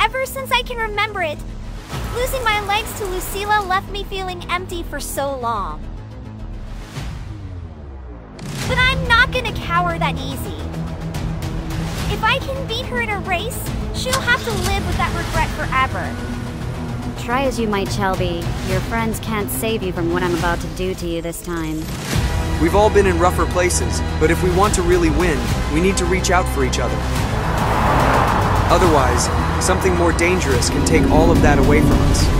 Ever since I can remember it, losing my legs to Lucila left me feeling empty for so long. But I'm not gonna cower that easy. If I can beat her in a race, she'll have to live with that regret forever. Try as you might, Chelbie, your friends can't save you from what I'm about to do to you this time. We've all been in rougher places, but if we want to really win, we need to reach out for each other. Otherwise, something more dangerous can take all of that away from us.